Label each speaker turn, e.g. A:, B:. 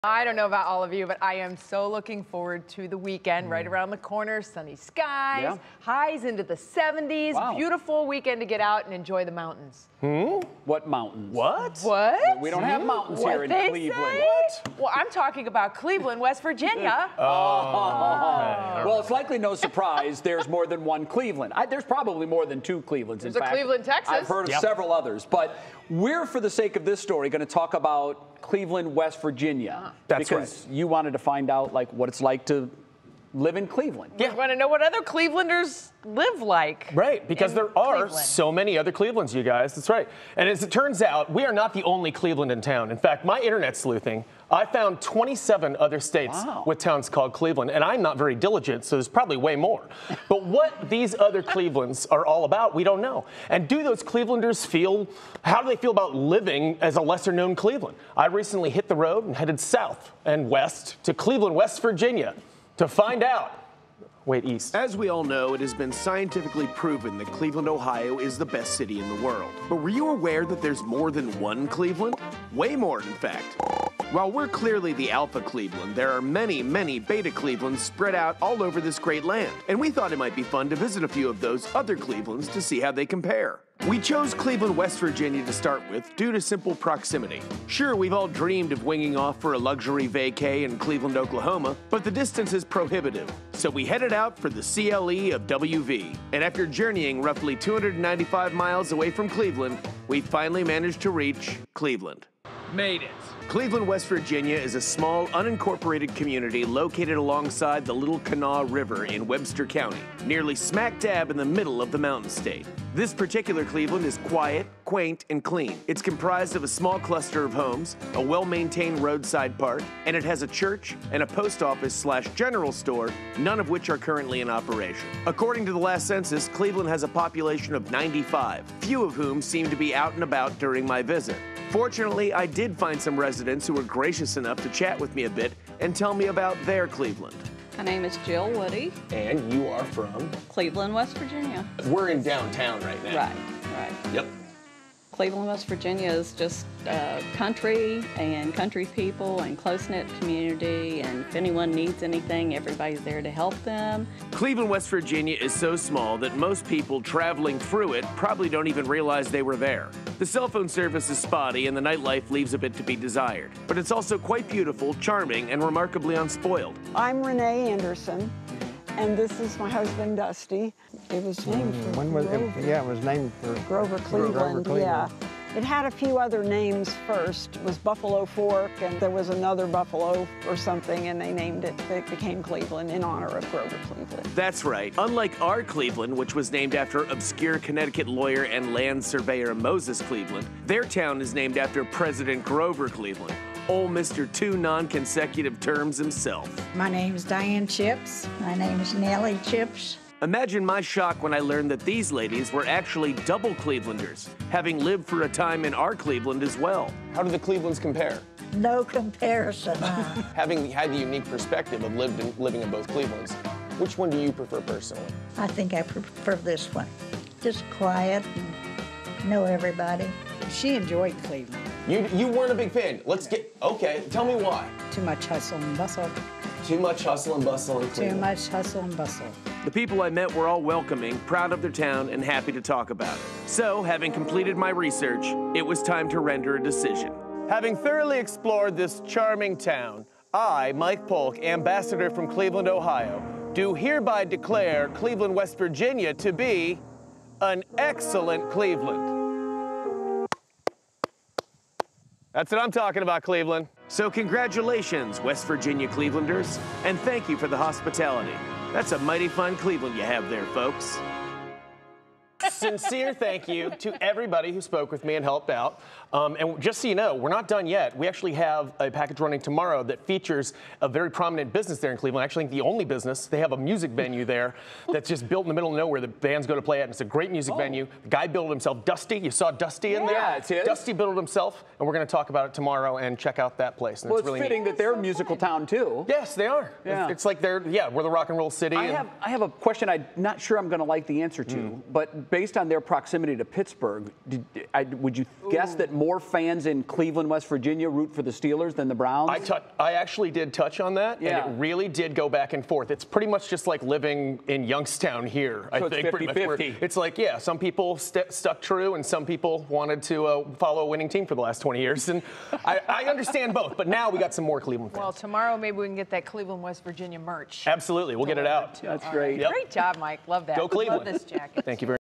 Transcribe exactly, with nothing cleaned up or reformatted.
A: I don't know about all of you, but I am so looking forward to the weekend. Mm. Right around the corner, sunny skies, yeah. highs into the seventies. Wow. Beautiful weekend to get out and enjoy the mountains.
B: Hmm? What mountains?
A: What? What?
B: We don't have mountains
A: what
B: here in
A: they
B: Cleveland.
A: Say? What? Well, I'm talking about Cleveland, West Virginia.
B: oh. oh. Well, it's likely no surprise there's more than one Cleveland. I, there's probably more than two Clevelands.
A: There's
B: in
A: a
B: fact,
A: Cleveland, Texas.
B: I've heard of yep. several others. But we're, for the sake of this story, going to talk about Cleveland, West Virginia. Uh-huh.
C: That's
B: because
C: right.
B: you wanted to find out like what it's like to live in Cleveland.
A: Yeah. We want to know what other Clevelanders live like.
C: Right, because there are
A: Cleveland.
C: so many other Clevelands, you guys. That's right. And as it turns out, we are not the only Cleveland in town. In fact, my internet sleuthing, I found twenty-seven other states
B: wow.
C: with towns called Cleveland. And I'm not very diligent, so there's probably way more. But what these other Clevelands are all about, we don't know. And do those Clevelanders feel, how do they feel about living as a lesser known Cleveland? I recently hit the road and headed south and west to Cleveland, West Virginia, to find out. Wait, east.
D: As we all know, it has been scientifically proven that Cleveland, Ohio is the best city in the world. But were you aware that there's more than one Cleveland? Way more, in fact. While we're clearly the Alpha Cleveland, there are many, many Beta Clevelands spread out all over this great land. And we thought it might be fun to visit a few of those other Clevelands to see how they compare. We chose Cleveland, West Virginia to start with due to simple proximity. Sure, we've all dreamed of winging off for a luxury vacay in Cleveland, Oklahoma, but the distance is prohibitive. So we headed out for the C L E of W V. And after journeying roughly two hundred ninety-five miles away from Cleveland, we finally managed to reach Cleveland.
E: Made it.
D: Cleveland, West Virginia is a small, unincorporated community located alongside the Little Kanawha River in Webster County, nearly smack dab in the middle of the Mountain State. This particular Cleveland is quiet, quaint, and clean. It's comprised of a small cluster of homes, a well-maintained roadside park, and it has a church and a post office slash general store, none of which are currently in operation. According to the last census, Cleveland has a population of ninety-five, few of whom seem to be out and about during my visit. Fortunately, I did find some residents who were gracious enough to chat with me a bit and tell me about their Cleveland.
F: My name is Jill Woody.
C: And you are from?
F: Cleveland, West Virginia.
C: We're in downtown right now.
F: Right, right.
C: Yep.
F: Cleveland, West Virginia is just uh, country and country people and close-knit community, and if anyone needs anything, everybody's there to help them.
D: Cleveland, West Virginia is so small that most people traveling through it probably don't even realize they were there. The cell phone service is spotty and the nightlife leaves a bit to be desired, but it's also quite beautiful, charming, and remarkably unspoiled.
G: I'm Renee Anderson, and this is my husband, Dusty. It was named for
H: when was
G: Grover.
H: it? Yeah, it was named for
G: Grover Cleveland,
H: Grover Cleveland.
G: Yeah. It had a few other names first. It was Buffalo Fork, and there was another Buffalo or something, and they named it. It became Cleveland in honor of Grover Cleveland.
D: That's right. Unlike our Cleveland, which was named after obscure Connecticut lawyer and land surveyor Moses Cleveland, their town is named after President Grover Cleveland, old Mister Two non-consecutive terms himself.
I: My name is Diane Chips.
J: My name is Nellie Chips.
D: Imagine my shock when I learned that these ladies were actually double Clevelanders, having lived for a time in our Cleveland as well.
C: How do the Clevelands compare?
J: No comparison. Uh.
C: Having had the unique perspective of lived in, living in both Clevelands, which one do you prefer personally?
J: I think I prefer this one. Just quiet and know everybody.
I: She enjoyed Cleveland.
C: You you weren't a big fan. Let's get, okay, tell me why.
I: Too much hustle and bustle.
C: Too much hustle and bustle in Cleveland.
I: Too much hustle and bustle.
D: The people I met were all welcoming, proud of their town, and happy to talk about it. So, having completed my research, it was time to render a decision. Having thoroughly explored this charming town, I, Mike Polk, ambassador from Cleveland, Ohio, do hereby declare Cleveland, West Virginia to be an excellent Cleveland. That's what I'm talking about, Cleveland. So congratulations, West Virginia Clevelanders, and thank you for the hospitality. That's a mighty fine Cleveland you have there, folks.
C: Sincere thank you to everybody who spoke with me and helped out. Um, and just so you know, we're not done yet. We actually have a package running tomorrow that features a very prominent business there in Cleveland. Actually, I think the only business. They have a music venue there that's just built in the middle of nowhere. The bands go to play at, and it's a great music oh. venue. The guy built it himself. Dusty, you saw Dusty in
B: yeah,
C: there?
B: Yeah, it's his.
C: Dusty built it himself, and we're going to talk about it tomorrow and check out that place. And
B: well,
C: it's,
B: it's
C: really
B: fitting
C: neat.
B: that they're a musical town, too.
C: Yes, they are.
B: Yeah.
C: It's, it's like they're, yeah, we're the rock and roll city.
B: I,
C: and
B: have, I have a question I'm not sure I'm going to like the answer to, mm. but based based on their proximity to Pittsburgh, did, I, would you
A: Ooh.
B: guess that more fans in Cleveland, West Virginia root for the Steelers than the Browns?
C: I, t- I actually did touch on that,
B: yeah.
C: and it really did go back and forth. It's pretty much just like living in Youngstown here,
B: so
C: I
B: it's
C: think.
B: fifty fifty.
C: It's like, yeah, some people st- stuck true, and some people wanted to uh, follow a winning team for the last twenty years. And I, I understand both, but now we got some more Cleveland fans.
A: Well, tomorrow maybe we can get that Cleveland, West Virginia merch.
C: Absolutely. We'll get it out.
B: That's great.
C: Yep.
A: Great job, Mike. Love that.
C: Go Cleveland.
A: Love this jacket.
C: Thank you very much.